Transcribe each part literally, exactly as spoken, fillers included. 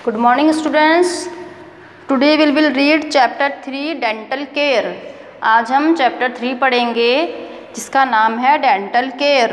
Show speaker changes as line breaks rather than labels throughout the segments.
Good morning students. Today we will read chapter three dental care. आज हम chapter three पढ़ेंगे जिसका नाम है डेंटल केयर।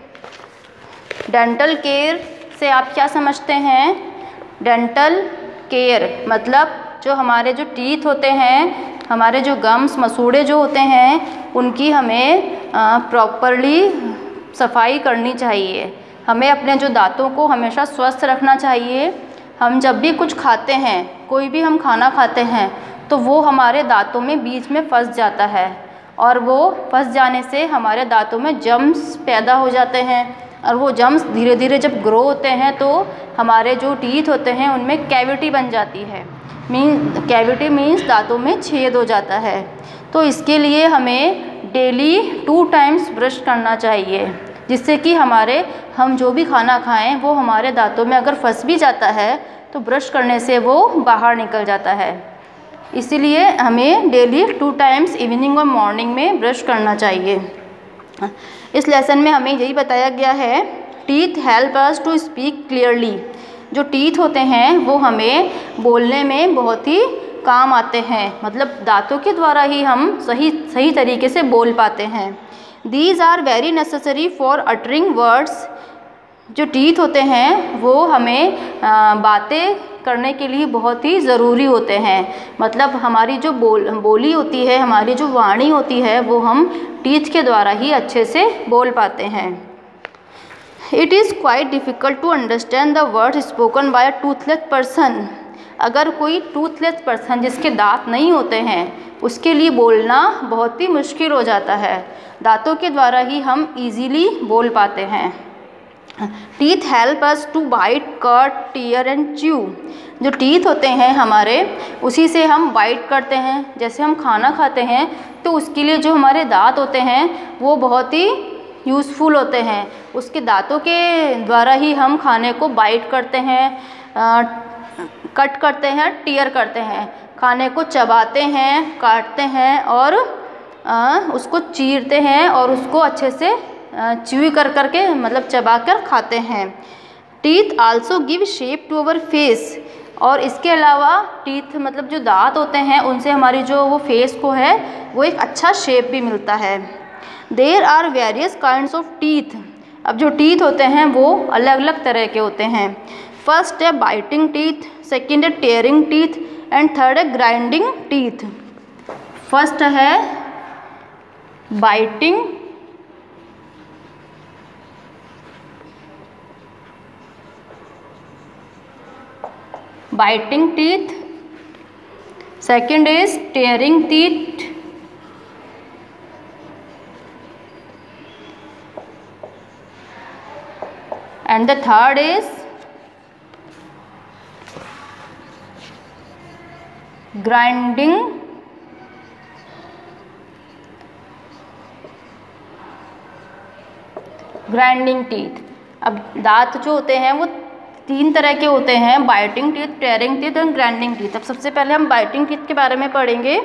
डेंटल केयर से आप क्या समझते हैं? डेंटल केयर मतलब जो हमारे जो टीथ होते हैं, हमारे जो गम्स मसूड़े जो होते हैं, उनकी हमें प्रॉपरली सफाई करनी चाहिए। हमें अपने जो दांतों को हमेशा स्वस्थ रखना चाहिए। हम जब भी कुछ खाते हैं, कोई भी हम खाना खाते हैं, तो वो हमारे दांतों में बीच में फंस जाता है और वो फंस जाने से हमारे दांतों में जम्स पैदा हो जाते हैं और वो जम्स धीरे धीरे जब ग्रो होते हैं तो हमारे जो टीथ होते हैं उनमें कैविटी बन जाती है। मीन कैविटी मीन्स दांतों में छेद हो जाता है। तो इसके लिए हमें डेली टू टाइम्स ब्रश करना चाहिए, जिससे कि हमारे हम जो भी खाना खाएं वो हमारे दांतों में अगर फंस भी जाता है तो ब्रश करने से वो बाहर निकल जाता है। इसीलिए हमें डेली टू टाइम्स इवनिंग और मॉर्निंग में ब्रश करना चाहिए। इस लेसन में हमें यही बताया गया है, teeth help us to speak clearly. जो टीथ होते हैं वो हमें बोलने में बहुत ही काम आते हैं, मतलब दांतों के द्वारा ही हम सही सही तरीके से बोल पाते हैं। These are very necessary for uttering words। जो टीथ होते हैं वो हमें बातें करने के लिए बहुत ही ज़रूरी होते हैं। मतलब हमारी जो बोल बोली होती है, हमारी जो वाणी होती है, वो हम टीथ के द्वारा ही अच्छे से बोल पाते हैं। It is quite difficult to understand the words spoken by a toothless person। अगर कोई टूथलेस पर्सन जिसके दांत नहीं होते हैं, उसके लिए बोलना बहुत ही मुश्किल हो जाता है। दांतों के द्वारा ही हम इजीली बोल पाते हैं। Teeth help us to bite, cut, tear and chew. जो टीथ होते हैं हमारे, उसी से हम बाइट करते हैं। जैसे हम खाना खाते हैं तो उसके लिए जो हमारे दांत होते हैं वो बहुत ही यूज़फुल होते हैं। उसके दांतों के द्वारा ही हम खाने को बाइट करते हैं, आ, कट करते हैं, टीयर करते हैं, खाने को चबाते हैं, काटते हैं और आ, उसको चीरते हैं और उसको अच्छे से च्यू कर करके मतलब चबा कर खाते हैं। Teeth also give shape to our face. और इसके अलावा टीथ मतलब जो दांत होते हैं उनसे हमारी जो वो फेस को है वो एक अच्छा शेप भी मिलता है। There are various kinds of teeth. अब जो टीथ होते हैं वो अलग अलग तरह के होते हैं। फर्स्ट है बाइटिंग टीथ, सेकेंड है टेयरिंग टीथ एंड थर्ड है ग्राइंडिंग टीथ। फर्स्ट है biting, biting teeth, second is tearing teeth and the third is grinding grinding teeth. अब दांत जो होते हैं वो तीन तरह के होते हैं, बाइटिंग टीथ, टेयरिंग टीथ और ग्राइंडिंग टीथ। अब सबसे पहले हम बाइटिंग टीथ के बारे में पढ़ेंगे।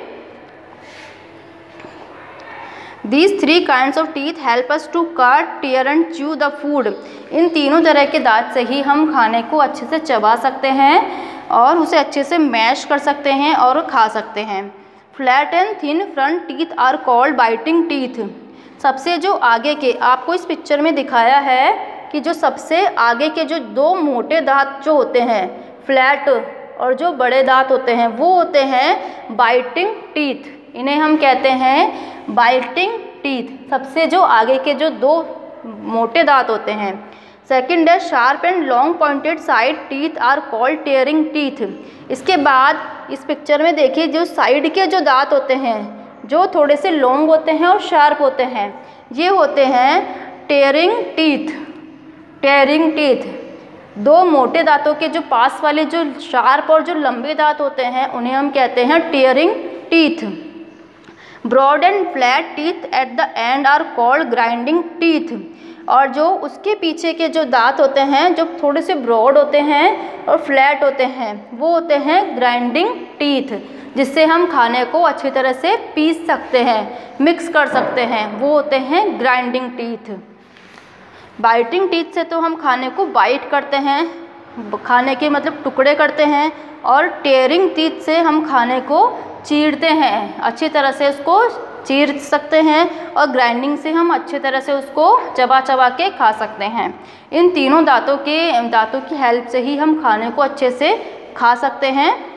These three kinds of teeth help us to cut, tear and chew the food। इन तीनों तरह के दांत से ही हम खाने को अच्छे से चबा सकते हैं और उसे अच्छे से मैश कर सकते हैं और खा सकते हैं। Flat and thin front teeth are called biting teeth. सबसे जो आगे के, आपको इस पिक्चर में दिखाया है कि जो सबसे आगे के जो दो मोटे दांत जो होते हैं, फ्लैट, और जो बड़े दांत होते हैं वो होते हैं बाइटिंग टीथ। इन्हें हम कहते हैं बाइटिंग टीथ। सबसे जो आगे के जो दो मोटे दांत होते हैं। सेकंड है sharp and long pointed side teeth are called tearing teeth. इसके बाद इस पिक्चर में देखिए, जो साइड के जो दांत होते हैं जो थोड़े से लॉन्ग होते हैं और शार्प होते हैं, ये होते हैं टेयरिंग टीथ। Tearing teeth. दो मोटे दांतों के जो पास वाले जो शार्प और जो लंबे दांत होते हैं उन्हें हम कहते हैं tearing teeth. Broad and flat teeth at the end are called grinding teeth. और जो उसके पीछे के जो दांत होते हैं जो थोड़े से ब्रॉड होते हैं और फ्लैट होते हैं वो होते हैं ग्राइंडिंग टीथ, जिससे हम खाने को अच्छी तरह से पीस सकते हैं, मिक्स कर सकते हैं, वो होते हैं ग्राइंडिंग टीथ। बाइटिंग टीथ से तो हम खाने को बाइट करते हैं, खाने के मतलब टुकड़े करते हैं, और टेयरिंग टीथ से हम खाने को चीरते हैं, अच्छी तरह से उसको चीर सकते हैं, और ग्राइंडिंग से हम अच्छी तरह से उसको चबा चबा के खा सकते हैं। इन तीनों दांतों के दांतों की हेल्प से ही हम खाने को अच्छे से खा सकते हैं।